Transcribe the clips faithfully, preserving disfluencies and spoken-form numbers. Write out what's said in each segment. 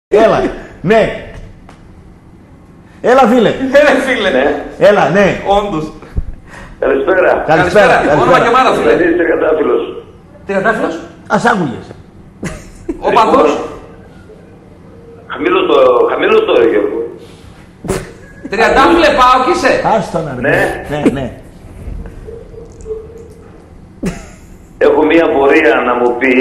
Έλα, ναι. Έλα, φίλε. Έλα, φίλε. Ναι. Έλα, ναι. Όντως. Καλησπέρα. Καλησπέρα. Όνομα και μάνα, φίλε. Είσαι Τριαντάφυλλος. Τριαντάφυλλος. Ας άκουγες. Ο παδός. Χαμήλως το, χαμήλως το, Γιώργο. Τριαντάφυλλε, πάω κι είσαι. Άστο να ρε. Ναι. Ναι, ναι. Έχω μία πορεία να μου πει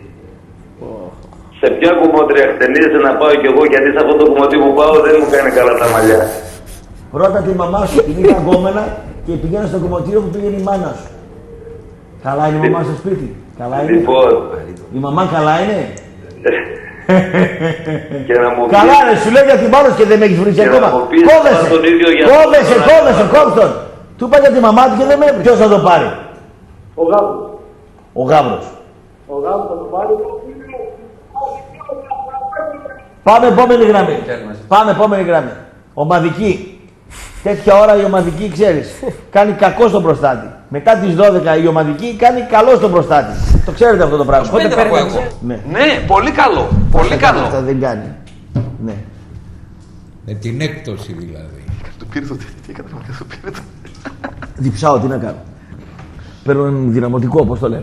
σε ποια κομμότρια χτενίζεσαι να πάω κι εγώ, γιατί σε αυτό το κομμωτή που πάω δεν μου κάνει καλά τα μαλλιά. Ρώτα τη μαμά σου, την είχα γκόμενα και πηγαίνω στο κομμωτήριο που πήγαινε η μάνα σου. Καλά είναι η μαμά στο σπίτι. Καλά είναι. Λοιπόν. Η μαμά καλά είναι. Και να μου καλά πεις... είναι, σου λέει για την μάνα και δεν με έχεις βρει ακόμα. Κόβεσαι, κόβεσαι, κόβεσαι, κόβεσαι. Του είπα για τη μαμά του και δεν με έβρι. Ποιος θα το πάρει. Ο Γάβρος. Ο Γάβρος. Ο Γάβρος θα το πάρει. Πάμε επόμενη γραμμή. Πάμε επόμενη γραμμή. Ομαδική. Τέτοια ώρα η ομαδική, ξέρεις, κάνει κακό στον προστάτη. Μετά τις δώδεκα η ομαδική κάνει καλό στον προστάτη. Το ξέρετε αυτό το πράγμα. Πότε παίρνω εγώ. Ναι. Ναι, πολύ καλό. Πολύ καλό. Αυτό δεν κάνει. Ναι. Με την έκπτωση δηλαδή. Το πήρε το τέτοιο, τι έκανε, το πήρε το. Διψάω, τι να κάνω. Παίρνω έναν δυναμωτικό, πώς το λένε.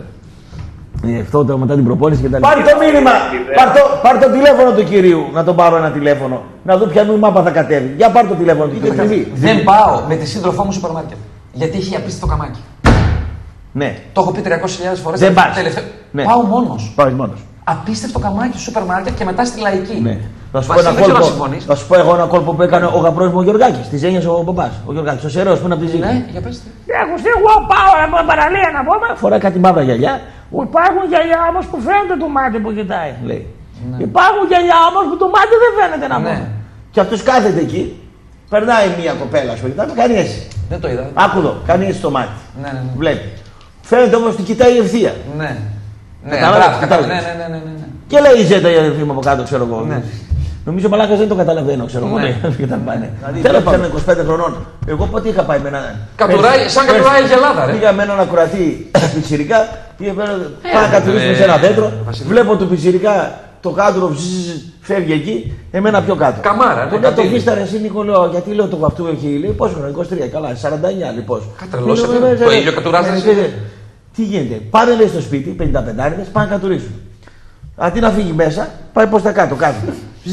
Ε, αυτό το μετά την προπόνηση και τα λοιπά. Πάρ' το μήνυμα! Πάρ' το, πάρ' το τηλέφωνο του κυρίου, να τον πάρω ένα τηλέφωνο. Να δω ποια μάπα θα κατέβει. Για πάρ' το τηλέφωνο του κυρίου. Δεν πάω με τη σύντροφό μου στο σούπερ μάρκετ. Γιατί έχει απίστευτο καμάκι. Ναι. Το έχω πει τριακόσιες χιλιάδες φορές. Δεν πας. Τελευταίο... Ναι. Πάω μόνος. Πάω μόνος. Απίστευτο καμάκι στο σούπερ μάρκετ και μετά στη λαϊκή. Ναι. Θα σου, πω ένα κόλπο, θα σου πω εγώ ένα κόλπο που έκανε ο γαμπρός μου ο Γιωργάκης. Τη έννοια ο παπάς. Ο Γιωργάκης, ο Σεραίος που είναι από τη Ζήνη. Ναι, για πες. Έχω εγώ πάω από παραλία να πούμε. Φοράει κάτι μαύρα γυαλιά. Υπάρχουν γυαλιά όμως που φαίνεται το μάτι που κοιτάει. Λέει. Ναι. Υπάρχουν γυαλιά όμως που το μάτι δεν φαίνεται να πούμε. Ναι. Και αυτός κάθεται εκεί. Περνάει μια κοπέλα σου κοιτάει, κάνει έτσι. Δεν το είδα. Άκου εδώ, κάνει έτσι το μάτι. Ναι, ναι, ναι. Βλέπει. Φαίνεται όμως ότι κοιτάει ευθεία. Ναι. Ναι, Κατάλαβες, μπράβο, κατάλαβες. ναι, ναι, ναι, ναι, ναι. Και λέει η Ζέτα η αδερφή μου από κάτω, ξέρω εγώ. Ναι. Νομίζω ο Μαλάκας δεν το καταλαβαίνω, ξέρω εγώ. Ναι. Θέλω να είμαι είκοσι πέντε χρονών. Εγώ πότε είχα πάει με έναν. Κατουράει, σαν κατουράει η γελάδα, ρε. Πήγα με έναν ακροατή πιτσιρικά, πάω να κατουρίσουμε σε ένα δέντρο. Βλέπω το πιτσιρικά το κάτω φεύγει εκεί, εμένα πιο κάτω. Καμάρα, ναι. Το φίσταρε εσύ Νίκο, λέω, γιατί λέω το αυτού έχει, λέει πόσο χρόνο, είκοσι τρία, καλά, σαράντα εννιά λοιπόν. Κατρελώσαι, το ίδιο κατουράζεσαι. Τι γίνεται, πάνε λέει στο σπίτι, πενήντα πέντε άριδες, πάνε να κατουρίσουν. Αντί να φύγει μέσα, πάει προς τα κάτω, κάθεται.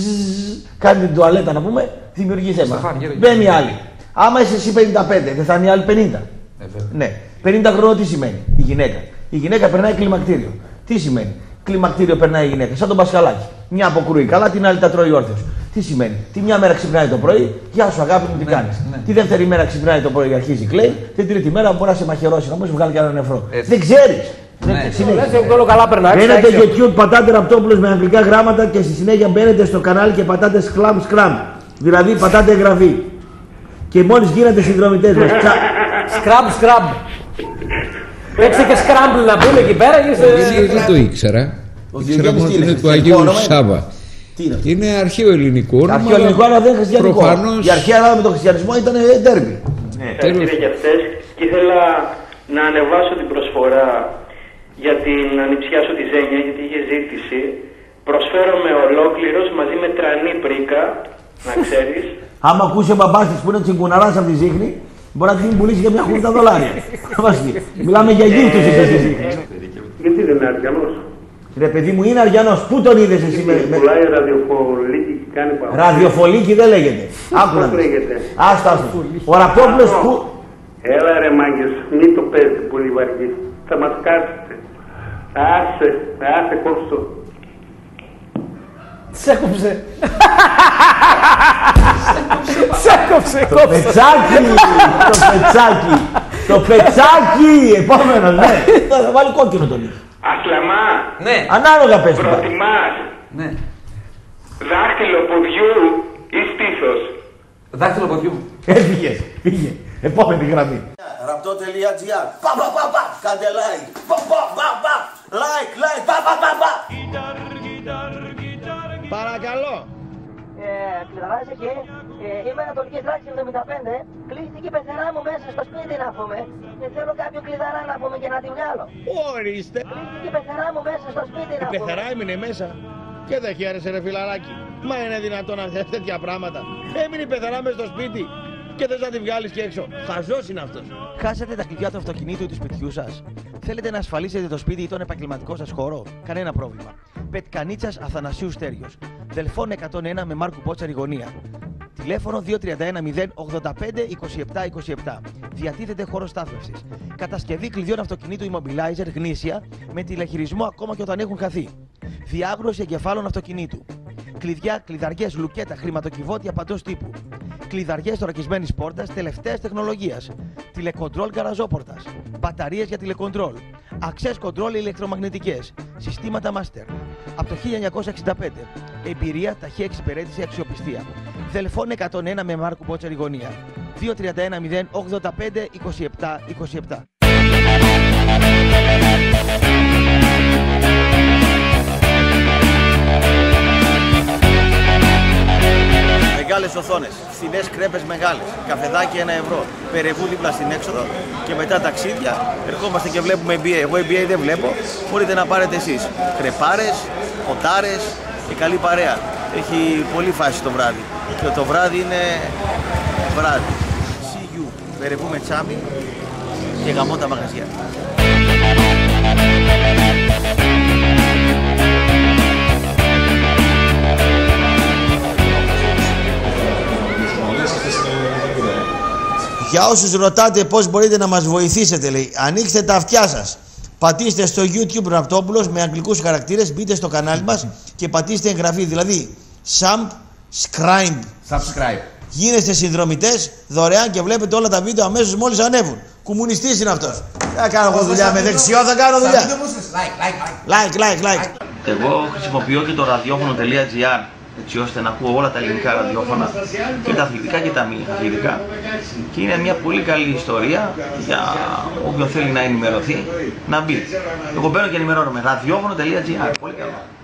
Κάνει την τουαλέτα να πούμε, δημιουργεί θέμα. Μπαίνει άλλη. Άμα είσαι εσύ πενήντα πέντε, δεν θα είναι η άλλη πενήντα. Ναι. πενήντα χρονών τι σημαίνει η γυναίκα. Η γυναίκα περνάει κλιμακτήριο. Τι σημαίνει. Κλιμακτήριο περνάει η γυναίκα, σαν τον Πασχαλάκη. Μια αποκρούει καλά, την άλλη τα τρώει όρθιος. Τι σημαίνει. Τη μια μέρα ξυπνάει το πρωί, γεια σου αγάπη μου, τι ναι, κάνεις. Ναι. Τη δεύτερη μέρα ξυπνάει το πρωί και αρχίζει κλαίει. Την τρίτη μέρα μπορεί να σε μαχαιρώσει, να μου βγάλει και ένα νεφρό. Δεν ξέρεις. Ναι. Όλο καλά περνάει. Μπαίνετε YouTube, πατάτε Ραπτόπουλος με αγγλικά γράμματα και στη συνέχεια μπαίνετε στο κανάλι και πατάτε scram scram. Δηλαδή πατάτε εγγραφή. Και μόλις γίνετε συνδρομητές μας. Σκραμπ, σκραμπ. Παίξε και σκράμπλ να πούμε εκεί πέρα. Δεν το ήξερα. Ήξερα μόνο ότι είναι του Αγίου Σάβα. Είναι αρχαίο ελληνικό όνομα. Αρχαίο ελληνικό, αλλά δεν είναι χριστιανικό. Προφανώς... Η αρχαία Ελλάδα με τον χριστιανισμό ήταν ντέρμπι. Ευχαριστήρια για αυτές και ήθελα να ανεβάσω την προσφορά για την ανιψιά σου τη Ζένια, γιατί είχε ζήτηση. Προσφέρομαι ολόκληρος μαζί με τρανή πρίκα, να ξέρεις. Άμα ακούσει ο μπαμπάς της που είναι τσιγκουναράς από τη Ζήχνη, μπορεί να την πουλήσει για μια χούφτα δολάρια. Μιλάμε για γύφτους στη Ζήχνη. Γιατί δεν είναι αριανός. Ρε παιδί μου, είναι αριανός. Πού τον είδες εσύ με... Πουλάει ραδιοφολίκη και κάνει πάνω. Ραδιοφολίκη δεν λέγεται. Άκου να δεις. Άστα, άστα. Ο Ραπόπουλος που... Έλα ρε μάγκες, μην το παίζετε πολύ βαριή. Θα μας κάτσετε. Άσε, άσε κόψω. Σε έκοψε. Σε έκοψε. Το πετσάκι, το πετσάκι. Το πετσάκι, επόμενο, ναι. Θα βάλει κόκκινο τον ίδιο. Ασλαμά. Ναι. Ανάλογα πες του. Προτιμάς Ναι. δάχτυλο ποδιού ή στήθος. Δάχτυλο ποδιού. Έφυγες, πήγε. Επόμενη γραμμή. Ραπτό.gr. Πα πα πα πα. Κάντε like. Πα πα πα πα. Like, like. Πα πα πα πα. Παρακαλώ. Ξεδαράς εκεί, είμαι Ανατολικής Δράξης εβδομήντα πέντε, κλείστηκε η πεθερά μου μέσα στο σπίτι να πούμε και θέλω κάποιο κλειδαρά να πούμε και να τη βγάλω. Ορίστε. Κλείστηκε η πεθερά μου μέσα στο σπίτι να πούμε. Η πεθερά έμεινε μέσα. Και δεν χαίρεσαι ρε φιλαράκι. Μα είναι δυνατόν να θες τέτοια πράγματα? Έμεινε η πεθαρά μες στο σπίτι και θες να τη βγάλεις και έξω. Χαζός είναι αυτός. Χάσατε τα κλειδιά του αυτοκινήτου ή του σπιτιού σας? Θέλετε να ασφαλίσετε το σπίτι ή τον επαγγελματικό σας χώρο? Κανένα πρόβλημα. Πετκανίτσας Αθανασίου Στέριος. Δελφών εκατόν ένα με Μάρκου Μπότσαρη γωνία. Τηλέφωνο δύο τρία ένα μηδέν ογδόντα πέντε είκοσι επτά είκοσι επτά. Διατίθεται χώρο στάθμευσης. Κατασκευή κλειδιών αυτοκινήτου Immobilizer γνήσια με τηλεχειρισμό ακόμα και όταν έχουν χαθεί. Διάγνωση εγκεφάλων αυτοκινήτου. Κλειδιά, κλειδαριές, λουκέτα, χρηματοκιβώτια παντός τύπου. Κλειδαριές θωρακισμένης πόρτας τελευταίας τεχνολογίας. Τηλεκοντρόλ γκαραζόπορτας. Μπαταρίες για τηλεκοντρόλ. Access control ηλεκτρομαγνητικές. Συστήματα Master. Από το χίλια εννιακόσια εξήντα πέντε. Εμπειρία, ταχεία εξυπηρέτηση, αξιοπιστία. Δελφών εκατόν ένα με Μάρκου Μπότσαρη γωνία. δύο τρία ένα μηδέν ογδόντα πέντε είκοσι επτά είκοσι επτά. Μεγάλες οθόνες, φθηνές κρέπες μεγάλες, καφεδάκι ένα ευρώ, Περεβού δίπλα στην έξοδο και μετά ταξίδια. Ερχόμαστε και βλέπουμε N B A. Εγώ N B A δεν βλέπω, μπορείτε να πάρετε εσείς. Κρεπάρες, ποτάρες και καλή παρέα. Έχει πολύ φάση το βράδυ και το βράδυ είναι βράδυ. See you, Περεβού με τσάμι και γαμώ τα μαγαζιά. Για όσους ρωτάτε πώς μπορείτε να μας βοηθήσετε, λέει, ανοίξτε τα αυτιά σας. Πατήστε στο YouTube Ραπτόπουλος με αγγλικούς χαρακτήρες, μπείτε στο κανάλι μας και πατήστε εγγραφή, δηλαδή subscribe. Subscribe. Γίνεστε συνδρομητές δωρεάν και βλέπετε όλα τα βίντεο αμέσως μόλις ανέβουν. Κομμουνιστής είναι αυτός. Θα κάνω εγώ δουλειά με δεξιό, θα κάνω δουλειά. Like, like, like, like. Εγώ χρησιμοποιώ και το ραδιόφωνο.gr έτσι ώστε να ακούω όλα τα ελληνικά ραδιόφωνα και τα αθλητικά και τα μη αθλητικά και είναι μια πολύ καλή ιστορία για όποιον θέλει να ενημερωθεί να μπει. Εγώ μπαίνω και ενημερώνομαι. ραδιόφωνο.gr. Πολύ καλό.